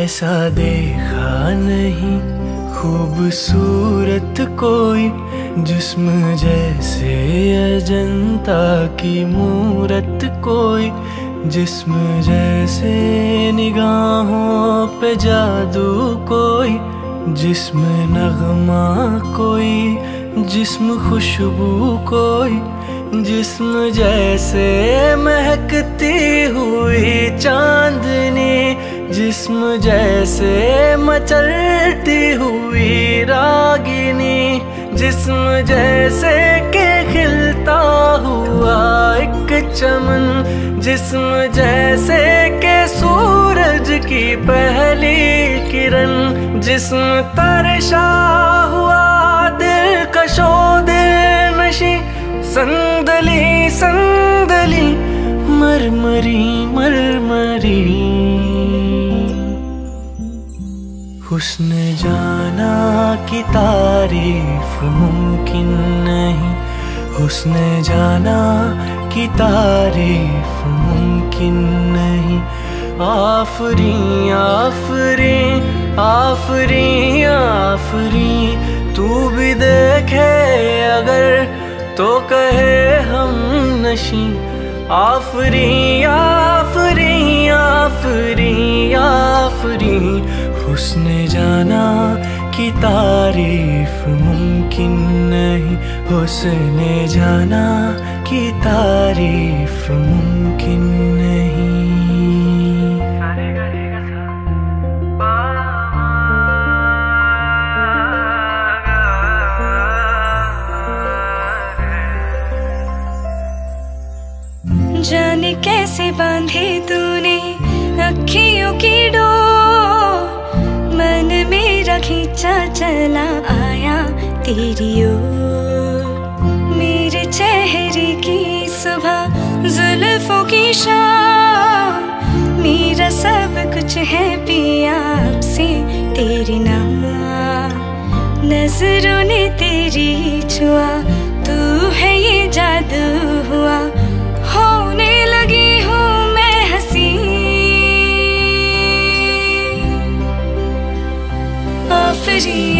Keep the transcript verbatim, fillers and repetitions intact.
ऐसा देखा नहीं खूबसूरत कोई, जिस्म जैसे अजंता की मूरत कोई, जिस्म जैसे निगाहों पे जादू कोई, जिस्म नगमा कोई, जिस्म खुशबू कोई, जिस्म जैसे महकती हुई चांदनी, जिस्म जैसे मचलती हुई रागिनी, जिस्म जैसे के खिलता हुआ एक चमन, जिस्म जैसे के सूरज की पहली किरण, जिस्म तरशा हुआ दिल कशो दिल नशी, संदली संदली मरमरी मरमरी। हुस्न जाना की तारीफ मुमकिन नहीं, हुस्न जाना की तारीफ मुमकिन नहीं। आफरी आफरी आफरी आफरी, तू भी देखे अगर तो कहे हम नशी। आफरी आफरी आफरी आफरी, हुस्न जाना की तारीफ मुमकिन नहीं, हुस्न जाना की तारीफ मुमकिन नहीं। जाने कैसे बांधे तूने अखियों की डोर, मन मेरा खींचा चला आया तेरी ओर। मेरे चेहरे की सुबह जुल्फों की शाम, मेरा सब कुछ है पिया अब से तेरे नाम। नजरों ने तेरी छुआ, तू है ये जादू हुआ, होने लगी हूँ मैं हंसी। आफरी